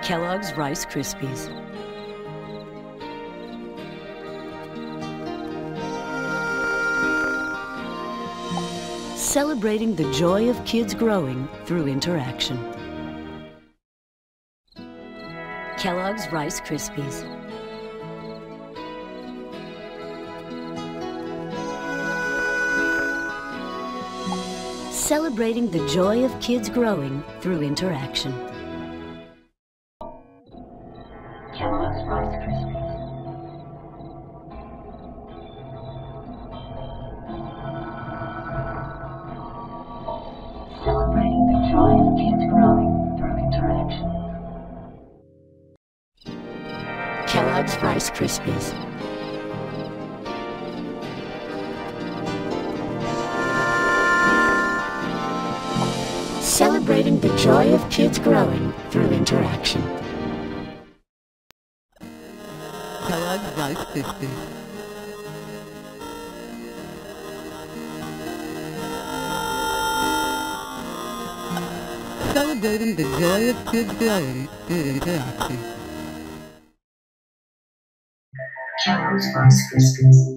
Kellogg's Rice Krispies. Celebrating the joy of kids growing through interaction. Kellogg's Rice Krispies. Celebrating the joy of kids growing through interaction. Kellogg's Rice Krispies. Celebrating the joy of kids growing through interaction. Kellogg's Rice Krispies. Celebrating the joy of kids growing through interaction. Kellogg's Rice Krispies. Celebrating the joy of kids growing through interaction. Kellogg's Rice Krispies.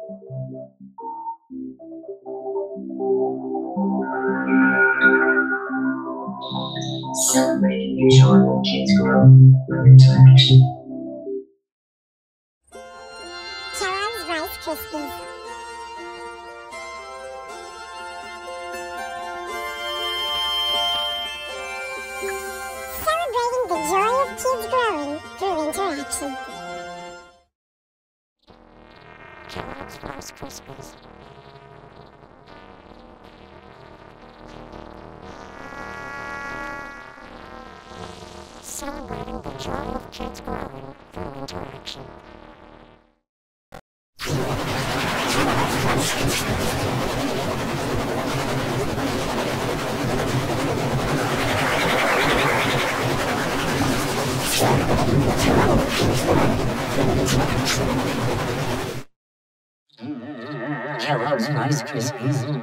Celebrating the joy of kids growing through interaction. Kellogg's Rice Krispies. Celebrating the joy of kids growing through interaction. Kellogg's Rice Krispies. Celebrating the joy of kids growing through interaction. Kellogg's Rice Krispies.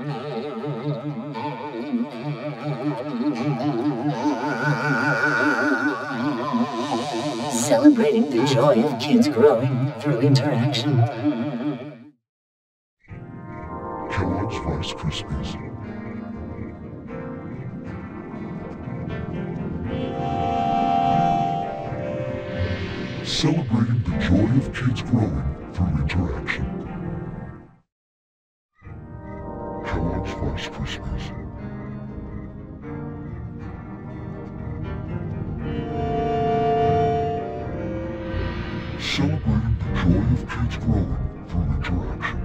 Celebrating the joy of kids growing through interaction. Kellogg's Rice Krispies. Celebrating the joy of kids growing through interaction. Kellogg's Rice Krispies. Celebrating the joy of kids growing through interaction.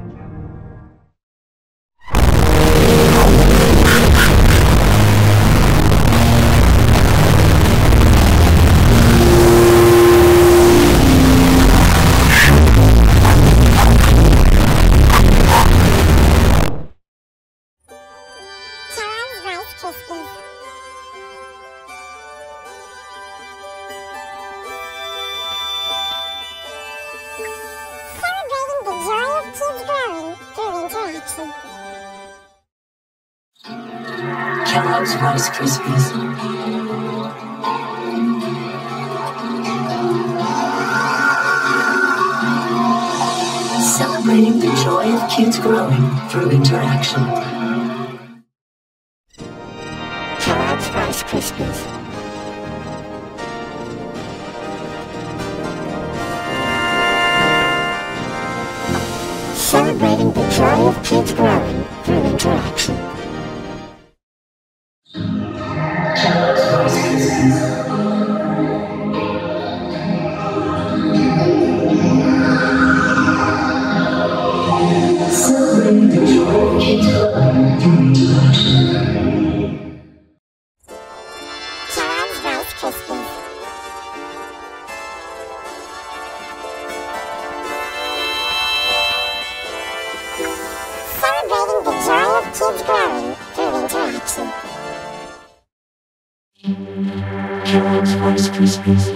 Kellogg's Rice Krispies. Celebrating the joy of kids growing through interaction. Kellogg's Rice Krispies. Celebrating the joy of kids growing through interaction. Kellogg's Rice Krispies. Celebrating the joy of kids growing through interaction. Kellogg's Rice Krispies. Celebrating the joy of kids growing through interaction. Kellogg's Rice Krispies. Celebrating the joy of kids growing through interaction. Kellogg's Rice Krispies.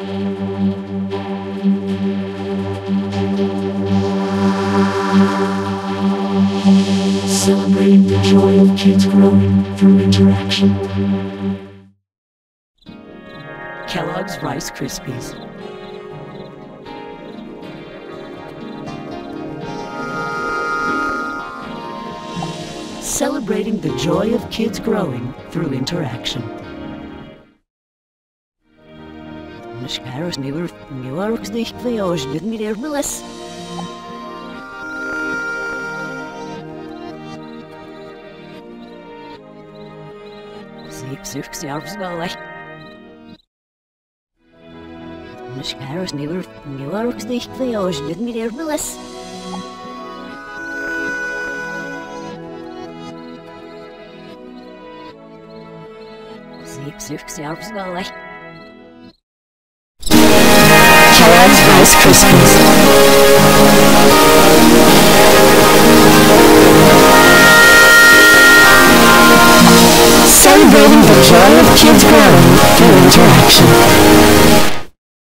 Celebrating the joy of kids growing through interaction. Kellogg's Rice Krispies. Celebrating the joy of kids growing through interaction. Scaros New York's dicht bij ons, dit meneer Willis. Six years ago, Scaros New York's dicht bij ons, dit meneer Willis. Six years ago, Kellogg's Rice Krispies. Celebrating the joy of kids growing